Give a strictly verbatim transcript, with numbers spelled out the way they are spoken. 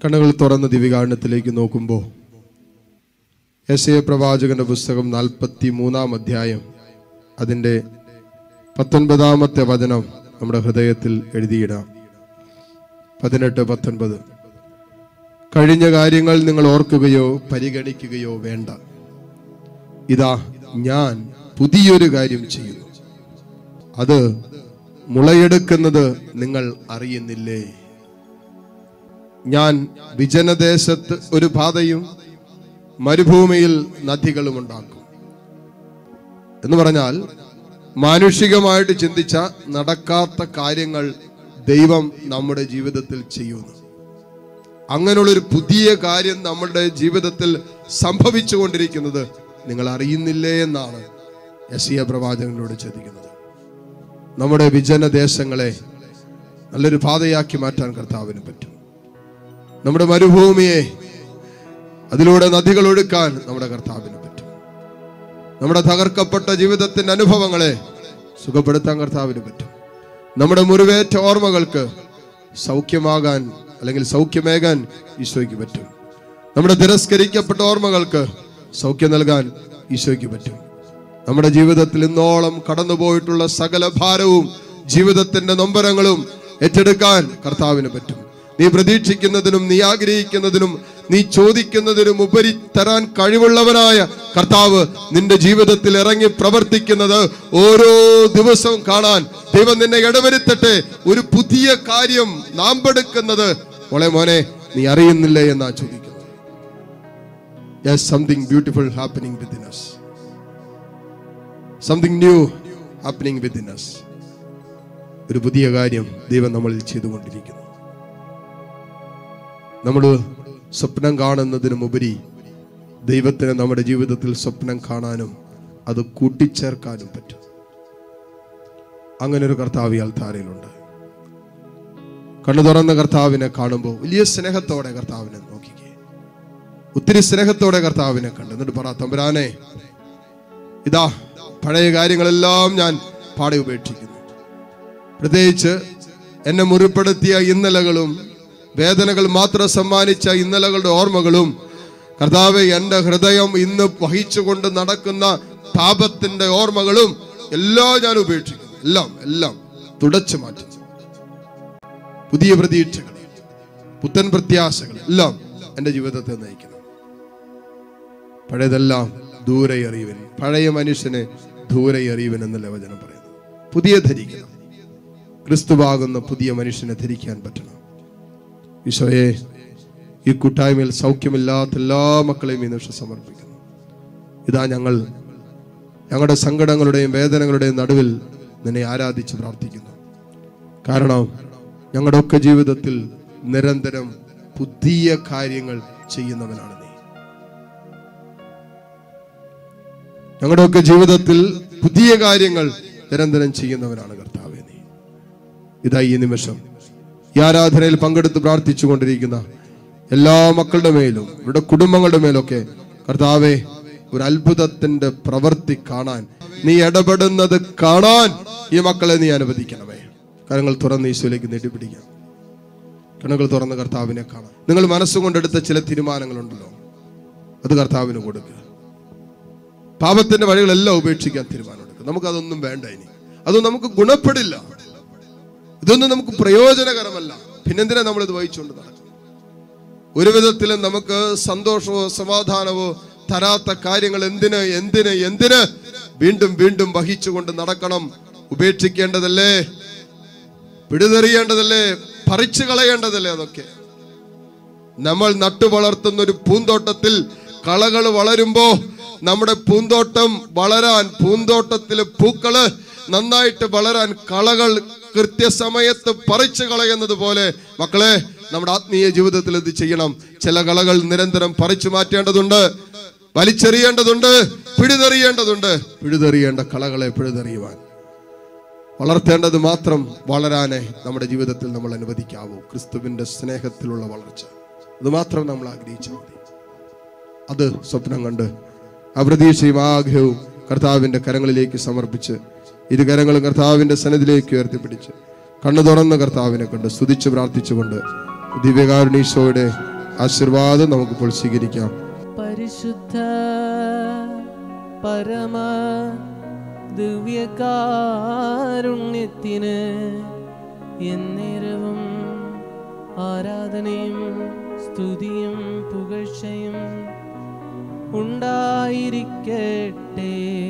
കണ്ണുകൾ തുറന്ന ദിവികാരണത്തിലേക്ക് നോക്കുമ്പോൾ യെശയ്യാ പ്രവാചകന്റെ പുസ്തകം നാൽപ്പത്തി മൂന്നാം അധ്യായം അതിൻ്റെ പത്തൊൻപതാമത്തെ വചനം നമ്മുടെ ഹൃദയത്തിൽ എഴുതിയിടാം. പതിനെട്ട് പത്തൊൻപത്. കഴിഞ്ഞ കാര്യങ്ങൾ നിങ്ങൾ ഓർക്കുകയോ പരിഗണിക്കുകയോ വേണ്ട. ഇതാ ഞാൻ പുതിയൊരു കാര്യം ചെയ്യുന്നു, അത് മുളയെടുക്കുന്നത് നിങ്ങൾ അറിയുന്നില്ലേ? ഞാൻ വിജനദേശത്ത് ഒരു പാതയും മരുഭൂമിയിൽ നദികളും ഉണ്ടാക്കും. എന്ന് പറഞ്ഞാൽ മാനുഷികമായിട്ട് ചിന്തിച്ച നടക്കാത്ത കാര്യങ്ങൾ ദൈവം നമ്മുടെ ജീവിതത്തിൽ ചെയ്യുന്നു. അങ്ങനെയുള്ളൊരു പുതിയ കാര്യം നമ്മുടെ ജീവിതത്തിൽ സംഭവിച്ചു കൊണ്ടിരിക്കുന്നത് നിങ്ങൾ അറിയുന്നില്ലേ എന്നാണ് യെശയ്യാ പ്രവാചകനോട് ചോദിക്കുന്നത്. നമ്മുടെ വിജനദേശങ്ങളെ നല്ലൊരു പാതയാക്കി മാറ്റാൻ കർത്താവിന് പറ്റും. നമ്മുടെ മരുഭൂമിയെ അതിലൂടെ നദികൾ ഒഴുക്കാൻ നമ്മുടെ കർത്താവിന് പറ്റും. നമ്മുടെ തകർക്കപ്പെട്ട ജീവിതത്തിന്റെ അനുഭവങ്ങളെ സുഖപ്പെടുത്താൻ കർത്താവിന് പറ്റും. നമ്മുടെ മുറിവേറ്റ ഓർമ്മകൾക്ക് സൗഖ്യമാകാൻ അല്ലെങ്കിൽ സൗഖ്യമേകാൻ ഈശോയ്ക്ക് പറ്റും. നമ്മുടെ തിരസ്കരിക്കപ്പെട്ട ഓർമ്മകൾക്ക് സൗഖ്യം നൽകാൻ ഈശോയ്ക്ക് പറ്റും. നമ്മുടെ ജീവിതത്തിൽ ഇന്നോളം കടന്നുപോയിട്ടുള്ള സകല ഭാരവും ജീവിതത്തിന്റെ നൊമ്പരങ്ങളും ഏറ്റെടുക്കാൻ കർത്താവിന് പറ്റും. നീ പ്രതീക്ഷിക്കുന്നതിനും നീ ആഗ്രഹിക്കുന്നതിനും നീ ചോദിക്കുന്നതിനും ഉപരി തരാൻ കഴിവുള്ളവനായ കർത്താവ് നിന്റെ ജീവിതത്തിൽ ഇറങ്ങി പ്രവർത്തിക്കുന്നത് ഓരോ ദിവസവും കാണാൻ ദൈവം നിന്നെ ഇടവരുത്തട്ടെ. ഒരു പുതിയ കാര്യം നാമ്പെടുക്കുന്നത് മോളെ മോനെ നീ അറിയുന്നില്ലേ എന്നാ ചോദിക്കുന്നത്. Yes, something beautiful happening within us. Something new happening within us. ഒരു പുതിയ കാര്യം ദൈവം നമ്മളിൽ ചെയ്തുകൊണ്ടിരിക്കുന്നു. നമ്മൾ സ്വപ്നം കാണുന്നതിനുമുപരി ദൈവത്തിന് നമ്മുടെ ജീവിതത്തിൽ സ്വപ്നം കാണാനും അത് കൂട്ടിച്ചേർക്കാനും പറ്റും. അങ്ങനെ ഒരു കർത്താവ് അൽത്താരയിലുണ്ട്. കണ്ണു തുറന്ന കർത്താവിനെ കാണുമ്പോൾ വലിയ സ്നേഹത്തോടെ കർത്താവിനെ നോക്കിക്കേ. ഒത്തിരി സ്നേഹത്തോടെ കർത്താവിനെ കണ്ടു. എന്നിട്ട് പറ, തമ്പുരാനെ, ഇതാ പഴയ കാര്യങ്ങളെല്ലാം ഞാൻ പാടെ ഉപേക്ഷിക്കുന്നു. പ്രത്യേകിച്ച് എന്നെ മുറിപ്പെടുത്തിയ ഇന്നലകളും വേദനകൾ മാത്രം സമ്മാനിച്ച ഇന്നലകളുടെ ഓർമ്മകളും കർത്താവേ, എൻ്റെ ഹൃദയം ഇന്ന് വഹിച്ചുകൊണ്ട് നടക്കുന്ന പാപത്തിന്റെ ഓർമ്മകളും എല്ലാം ഞാൻ ഉപേക്ഷിക്കുന്നു. എല്ലാം എല്ലാം തുടച്ചു മാറ്റുന്നു. പുതിയ പ്രതീക്ഷകൾ, പുത്തൻ പ്രത്യാശകൾ എല്ലാം എൻ്റെ ജീവിതത്തെ നയിക്കുന്നു. പഴയതെല്ലാം ദൂരെ എറിയുവൻ, പഴയ മനുഷ്യനെ ദൂരെ എറിയുവൻ എന്നല്ല വചനം പറയുന്നത്. പുതിയ ധരിക്കണം. ക്രിസ്തുവാകുന്ന പുതിയ മനുഷ്യനെ ധരിക്കാൻ പറ്റണം. ഈശോയെ, ഈ കൂട്ടായ്മയിൽ സൗഖ്യമില്ലാത്ത എല്ലാ മക്കളെയും ഈ നിമിഷം സമർപ്പിക്കുന്നു. ഇതാ ഞങ്ങൾ ഞങ്ങളുടെ സങ്കടങ്ങളുടെയും വേദനകളുടെയും നടുവിൽ നിന്നെ ആരാധിച്ച് പ്രാർത്ഥിക്കുന്നു. കാരണം ഞങ്ങളുടെ ഒക്കെ ജീവിതത്തിൽ നിരന്തരം പുതിയ കാര്യങ്ങൾ ചെയ്യുന്നവനാണ് നീ. ഞങ്ങളുടെയൊക്കെ ജീവിതത്തിൽ പുതിയ കാര്യങ്ങൾ നിരന്തരം ചെയ്യുന്നവനാണ് കർത്താവേ നീ. ഇതാ ഈ നിമിഷം ഈ ആരാധനയിൽ പങ്കെടുത്ത് പ്രാർത്ഥിച്ചു കൊണ്ടിരിക്കുന്ന എല്ലാ മക്കളുടെ മേലും ഇവരുടെ കുടുംബങ്ങളുടെ മേലൊക്കെ കർത്താവേ, ഒരു അത്ഭുതത്തിന്റെ പ്രവൃത്തി കാണാൻ, നീ ഇടപെടുന്നത് കാണാൻ ഈ മക്കളെ നീ അനുവദിക്കണമേ. കരങ്ങൾ തുറന്ന് ഈശോയിലേക്ക് നീട്ടിപ്പിടിക്കാം. കണ്ണുകൾ തുറന്ന് കർത്താവിനെ കാണാം. നിങ്ങൾ മനസ്സുകൊണ്ടെടുത്ത ചില തീരുമാനങ്ങളുണ്ടല്ലോ, അത് കർത്താവിന് കൊടുക്കുക. പാപത്തിന്റെ വഴികളെല്ലാം ഉപേക്ഷിക്കാൻ തീരുമാനമെടുക്കുക. നമുക്കതൊന്നും വേണ്ട. ഇനി അതൊന്നും നമുക്ക് ഗുണപ്പെടില്ല. ഇതൊന്നും നമുക്ക് പ്രയോജനകരമല്ല. പിന്നെന്തിനാ നമ്മൾ ഇത് വഹിച്ചുകൊണ്ട് നടക്കും? ഒരു വിധത്തിലും നമുക്ക് സന്തോഷമോ സമാധാനമോ തരാത്ത കാര്യങ്ങൾ എന്തിന് എന്തിന് എന്തിന് വീണ്ടും വീണ്ടും വഹിച്ചുകൊണ്ട് നടക്കണം? ഉപേക്ഷിക്കേണ്ടതല്ലേ? പിടിതെറിയേണ്ടതല്ലേ? പറിച്ചു കളയേണ്ടതല്ലേ? അതൊക്കെ നമ്മൾ നട്ടു വളർത്തുന്ന ഒരു പൂന്തോട്ടത്തിൽ കളകൾ വളരുമ്പോ നമ്മുടെ പൂന്തോട്ടം വളരാൻ, പൂന്തോട്ടത്തിലെ പൂക്കള് നന്നായിട്ട് വളരാൻ കളകൾ കൃത്യസമയത്ത് പറിച്ചു കളയുന്നത് പോലെ മക്കളെ, നമ്മുടെ ആത്മീയ ജീവിതത്തിൽ ഇത് ചെയ്യണം. ചില കളകൾ നിരന്തരം പറിച്ചു മാറ്റേണ്ടതുണ്ട്, വലിച്ചെറിയേണ്ടതുണ്ട്, പിഴുതെറിയേണ്ടതുണ്ട്. പിഴുതെറിയേണ്ട കളകളെ പിഴുതെറിയുവാൻ, വളർത്തേണ്ടത് മാത്രം വളരാനേ നമ്മുടെ ജീവിതത്തിൽ നമ്മൾ അനുവദിക്കാവൂ. ക്രിസ്തുവിന്റെ സ്നേഹത്തിലുള്ള വളർച്ച അത് മാത്രം നമ്മൾ ആഗ്രഹിച്ചാൽ മതി. അത് സ്വപ്നം കണ്ട് അപ്രതീക്ഷയും ആഗ്രഹവും കർത്താവിന്റെ കരങ്ങളിലേക്ക് സമർപ്പിച്ച് ഇരു കരങ്ങളും കർത്താവിന്റെ സന്നിധിയിലേക്ക് ഉയർത്തിപ്പിടിച്ച് കണ്ണു തുറന്ന കർത്താവിനെ കണ്ട് സ്തുതിച്ച് പ്രാർത്ഥിച്ചുകൊണ്ട് ദിവ്യകാരുണ്യ ഈശോയുടെ ആശീർവാദം നമുക്കിപ്പോൾ സ്വീകരിക്കാം. പരിശുദ്ധ പരമ ദിവ്യകാരുണ്യത്തിന് എന്നേരവും ആരാധനയും സ്തുതിയും പുകഴ്ചയും ഉണ്ടായിരിക്കട്ടെ.